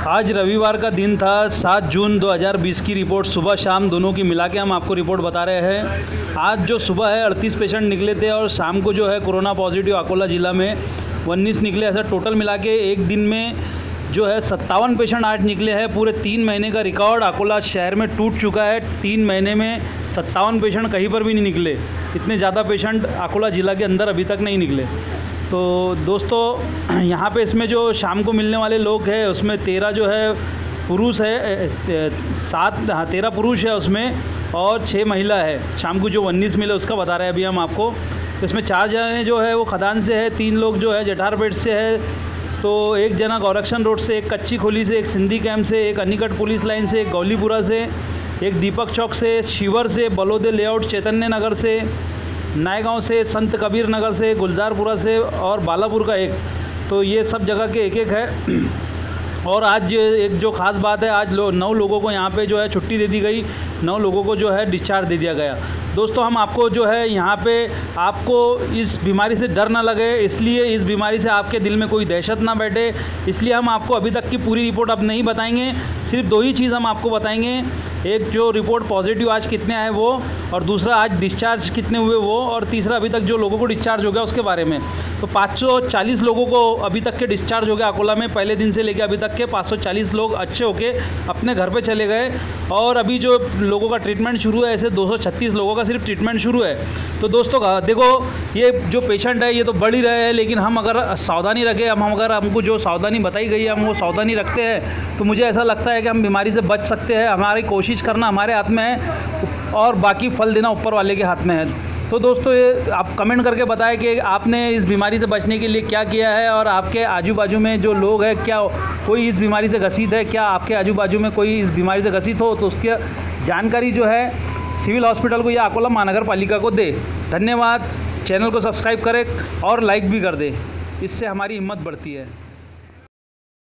आज रविवार का दिन था। 7 जून 2020 की रिपोर्ट सुबह शाम दोनों की मिला के हम आपको रिपोर्ट बता रहे हैं। आज जो सुबह है 38 पेशेंट निकले थे और शाम को जो है कोरोना पॉजिटिव अकोला ज़िला में 19 निकले। ऐसा टोटल मिला के एक दिन में जो है 57 पेशेंट आज निकले हैं। पूरे 3 महीने का रिकॉर्ड अकोला शहर में टूट चुका है। 3 महीने में 57 पेशेंट कहीं पर भी नहीं निकले। इतने ज़्यादा पेशेंट अकोला ज़िला के अंदर अभी तक नहीं निकले। तो दोस्तों यहाँ पे इसमें जो शाम को मिलने वाले लोग हैं उसमें 13 जो है पुरुष है, 13 पुरुष है उसमें और 6 महिला है। शाम को जो 19 मिले उसका बता रहे हैं अभी हम आपको। तो इसमें 4 जने जो है वो खदान से है, 3 लोग जो है जठारपेट से है, तो एक जना गौरक्षण रोड से, एक कच्ची खोली से, एक सिंधी कैंप से, एक अनिकट पुलिस लाइन से, एक गौलीपुरा से, एक दीपक चौक से, शिवर से, बलोदे लेआउट चैतन्य नगर से, नायगांव से, संत कबीर नगर से, गुलजारपुरा से और बालापुर का एक। तो ये सब जगह के एक है। और आज एक जो ख़ास बात है, आज 9 लोगों को यहाँ पे जो है छुट्टी दे दी गई, 9 लोगों को जो है डिस्चार्ज दे दिया गया। दोस्तों हम आपको जो है यहाँ पे आपको इस बीमारी से डर ना लगे, इसलिए इस बीमारी से आपके दिल में कोई दहशत ना बैठे, इसलिए हम आपको अभी तक की पूरी रिपोर्ट अब नहीं बताएंगे। सिर्फ 2 ही चीज़ हम आपको बताएंगे, एक जो रिपोर्ट पॉजिटिव आज कितने आए वो, और दूसरा आज डिस्चार्ज कितने हुए वो, और तीसरा अभी तक जो लोगों को डिस्चार्ज हो गया उसके बारे में। तो 540 लोगों को अभी तक के डिस्चार्ज हो गया अकोला में। पहले दिन से लेकर अभी तक के 540 लोग अच्छे होके अपने घर पे चले गए। और अभी जो लोगों का ट्रीटमेंट शुरू है, ऐसे 236 लोगों का सिर्फ ट्रीटमेंट शुरू है। तो दोस्तों देखो ये जो पेशेंट है ये तो बढ़ ही रहे हैं, लेकिन हम अगर सावधानी रखें, अगर हमको जो सावधानी बताई गई है हम वो सावधानी रखते हैं, तो मुझे ऐसा लगता है कि हम बीमारी से बच सकते हैं। हमारी कोशिश करना हमारे हाथ में है और बाकी फल देना ऊपर वाले के हाथ में है। तो दोस्तों ये आप कमेंट करके बताएं कि आपने इस बीमारी से बचने के लिए क्या किया है, और आपके आजू बाजू में जो लोग हैं क्या कोई इस बीमारी से ग्रसित है, क्या आपके आजू बाजू में कोई इस बीमारी से ग्रसित हो तो उसकी जानकारी जो है सिविल हॉस्पिटल को या अकोला महानगर पालिका को दे। धन्यवाद। चैनल को सब्सक्राइब करें और लाइक भी कर दें, इससे हमारी हिम्मत बढ़ती है।